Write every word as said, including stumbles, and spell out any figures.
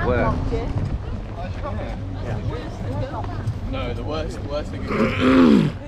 Where? Yeah. No, the worst, the worst thing is